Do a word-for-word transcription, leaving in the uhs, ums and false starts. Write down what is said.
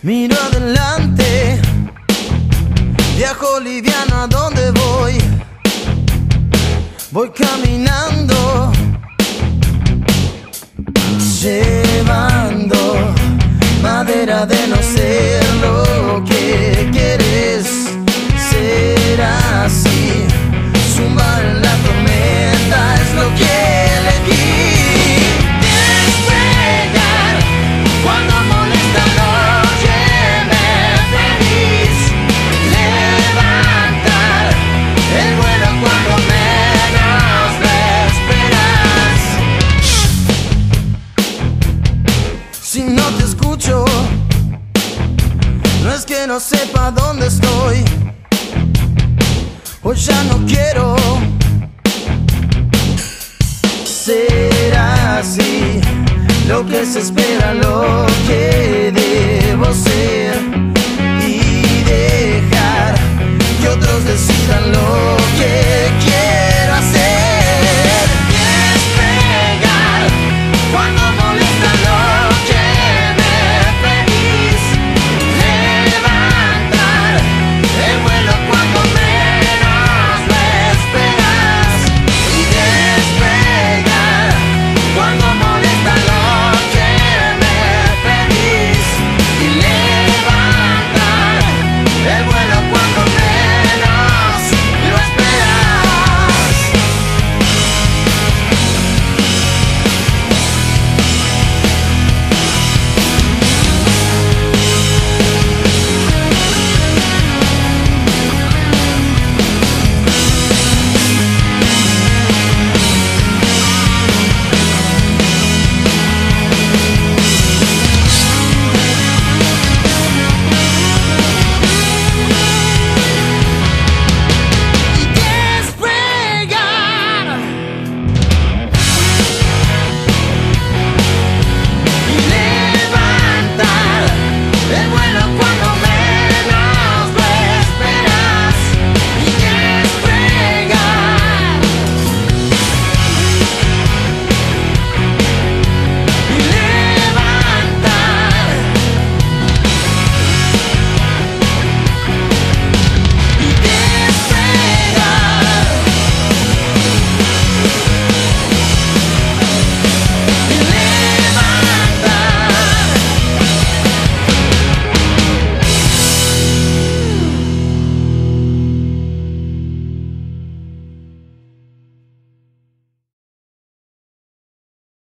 Miro adelante, viajo liviano a donde voy. Voy caminando, llevando madera de no ser lo que quieres ser así. Zumbar en la tormenta es lo que elegí. Despegar cuando molesta la noche, me feliz. Levantar el vuelo cuando menos lo esperas. Si no te escucho, no es que no sepa dónde estoy. Hoy ya no quiero ser así. Lo que se espera, lo que debo ser, y dejar que otros decidan lo que